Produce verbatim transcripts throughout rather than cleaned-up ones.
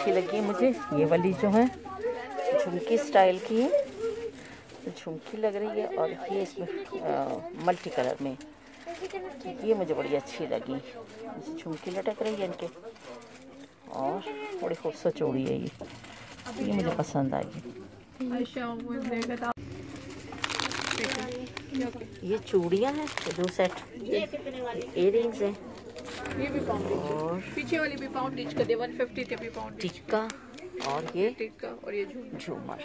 अच्छी लगी मुझे। ये वाली जो है झुमकी स्टाइल की है, झुमकी लग रही है और ये इसमें मल्टी कलर में, ये मुझे बड़ी अच्छी लगी। झुमकी लटक रही है इनके और बड़ी खूबसूरत चूड़ी है ये, ये मुझे पसंद आई। ये चूड़ियाँ हैं, दो सेट इयररिंग्स हैं, ये भी पाउंड और पीछे वाली भी पाउंड टिच का दे एक सौ पचास के भी पाउंड टिक्का और ये टिक्का और ये झूमर झूमर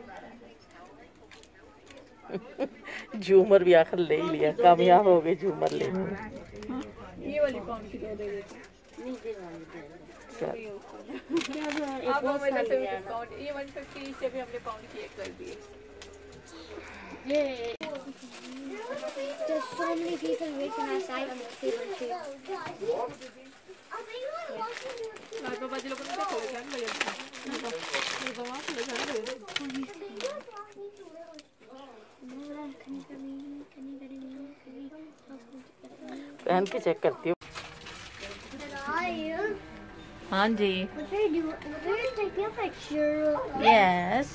झूमर भी आखिर ले ही लिया, कामयाब हो गए झूमर ले। ये वाली पाउंड की दो दे देते नहीं दे वाली अब हमें पाउंड ये एक सौ पचास से भी हमने पाउंड की एक कर दिए। ये There's so many people waiting outside on the table too. बाबा जी लोगों ने क्या किया लगा ये बाबा से लगा पहन के चेक करती हूँ। हाँ जी। Yes.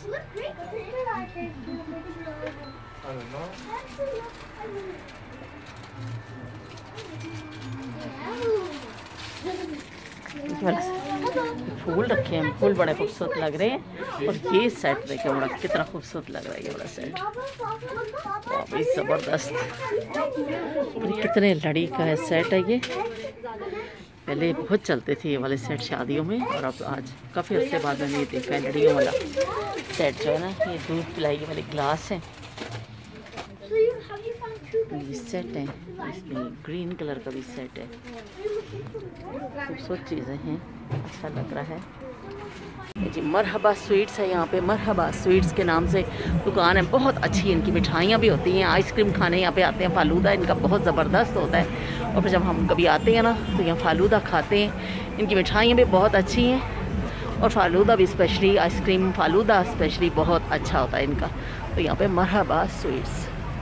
फूल रखे हैं, फूल बड़े खूबसूरत लग रहे हैं और ये सेट देखिए बड़ा कितना खूबसूरत लग रहा है। ये बड़ा सेट भाई ज़बरदस्त, कितने लड़ी का है सेट है ये। पहले बहुत चलते थे ये वाले सेट शादियों में और अब आज काफ़ी अर्से बाद मैंने ये देखा है लड़ियों वाला सेट जो है ना। ये दूध पिलाई वाले ग्लास हैं, ये सेट है, इसमें ग्रीन कलर का भी सेट है। खूबसूरत चीज़ें हैं, अच्छा लग रहा है जी। मरहबा स्वीट्स है यहाँ पे, मरहबा स्वीट्स के नाम से दुकान है, बहुत अच्छी इनकी मिठाइयाँ भी होती हैं। आइसक्रीम खाने यहाँ पे आते हैं, फालूदा इनका बहुत ज़बरदस्त होता है और फिर जब हम कभी आते हैं ना तो यहाँ फालूदा खाते हैं। इनकी मिठाइयाँ भी बहुत अच्छी हैं और फालूदा भी स्पेशली, आइसक्रीम फालूदा स्पेशली बहुत अच्छा होता है इनका। तो यहाँ पे मरहबा स्वीट्स।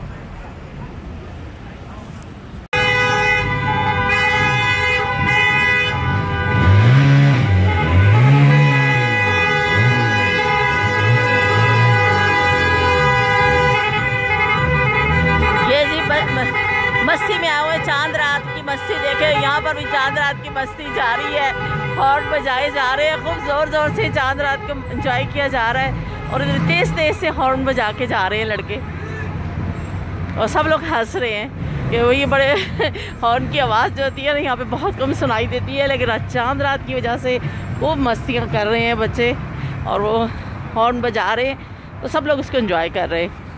मस्ती में आए हुए, चांद रात की मस्ती देखे। यहाँ पर भी चांद रात की मस्ती जारी है, हॉर्न बजाए जा रहे हैं, खूब ज़ोर ज़ोर से चांद रात को एंजॉय किया जा रहा है और तेज़ तेज़ से हॉर्न बजा के जा रहे हैं लड़के और सब लोग हंस रहे हैं कि वो ये बड़े हॉर्न की आवाज़ जो होती है ना यहाँ पे बहुत कम सुनाई देती है, लेकिन चांद रात की वजह से खूब मस्तियाँ कर रहे हैं बच्चे और वो हॉर्न बजा रहे हैं तो सब लोग उसको एंजॉय कर रहे हैं।